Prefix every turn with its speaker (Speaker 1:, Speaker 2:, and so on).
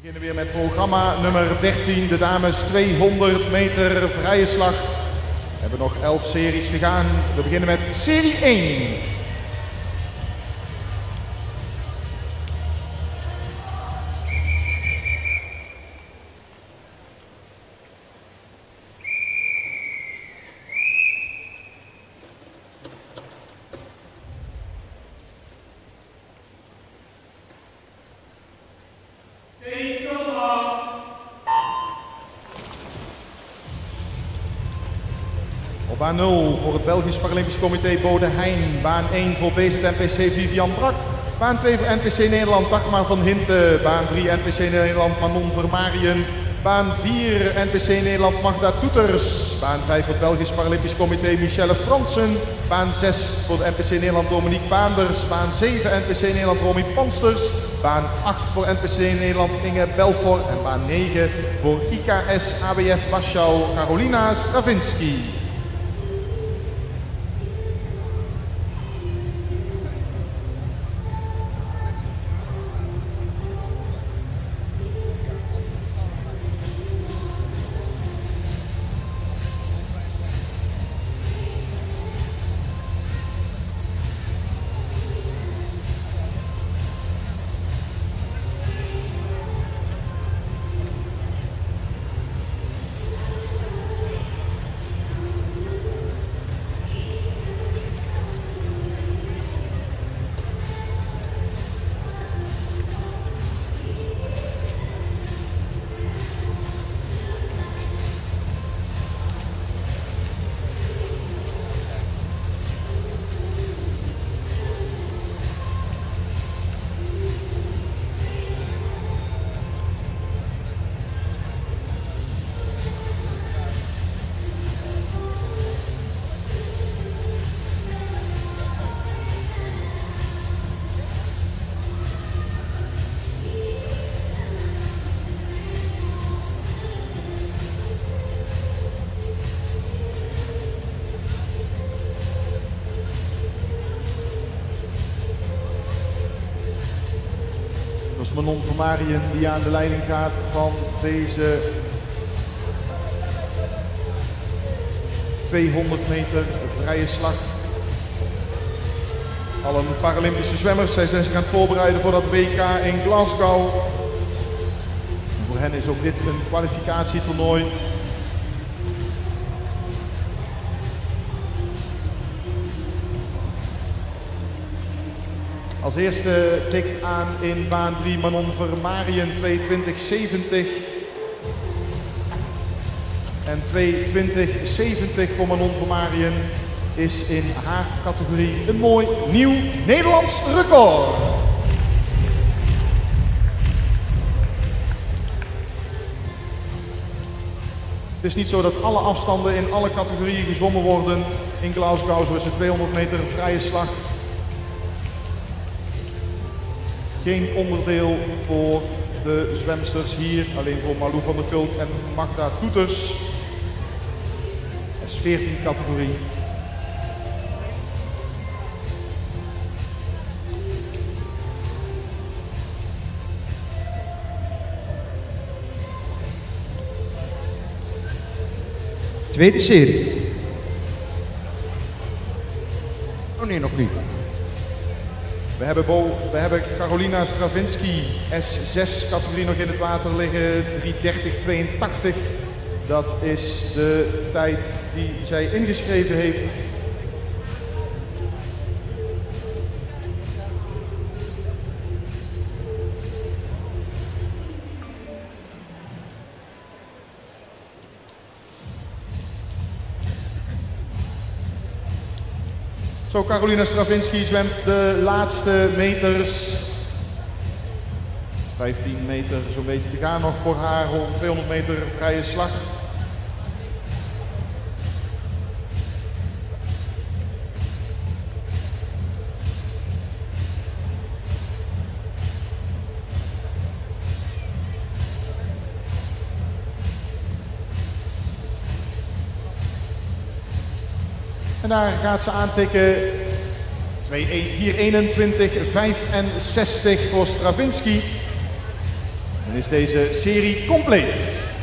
Speaker 1: We beginnen weer met programma nummer 13, de dames 200 meter vrije slag. We hebben nog 11 series te gaan. We beginnen met serie 1. Op baan 0 voor het Belgisch Paralympisch Comité Bode Heijn. Baan 1 voor BZNPC Vivian Brak. Baan 2 voor NPC Nederland Dagmar van Hinten. Baan 3 NPC Nederland Manon Vermarien. Baan 4 NPC Nederland Magda Toeters. Baan 5 voor het Belgisch Paralympisch Comité Michelle Fransen. Baan 6 voor het NPC Nederland Dominique Baanders. Baan 7 NPC Nederland Romy Pansters. Baan 8 voor NPC Nederland Inge Belfort. En baan 9 voor IKS ABF Warschau Carolina Stravinski. Manon Vermarien die aan de leiding gaat van deze 200 meter vrije slag. Allen Paralympische zwemmers, zij zijn zich aan het voorbereiden voor dat WK in Glasgow. En voor hen is ook dit een kwalificatietoernooi. Als eerste tikt aan in baan 3 Manon Vermarien 2:20:70. En 2:20:70 voor Manon Vermarien is in haar categorie een mooi nieuw Nederlands record. Het is niet zo dat alle afstanden in alle categorieën gezwommen worden in Glasgow, zoals de 200 meter vrije slag. Geen onderdeel voor de zwemsters hier, alleen voor Malou van der Kult en Magda Toeters. Dat is 14 categorie.
Speaker 2: Tweede serie. Oh nee, nog niet.
Speaker 1: We hebben Carolina Stravinski, S6 categorie nog in het water liggen, 3:30:82. Dat is de tijd die zij ingeschreven heeft. Zo, Carolina Stravinski zwemt de laatste meters. 15 meter zo'n beetje te gaan nog voor haar 200 meter vrije slag. En daar gaat ze aantikken. 4:21:65 voor Stravinski. Dan is deze serie compleet.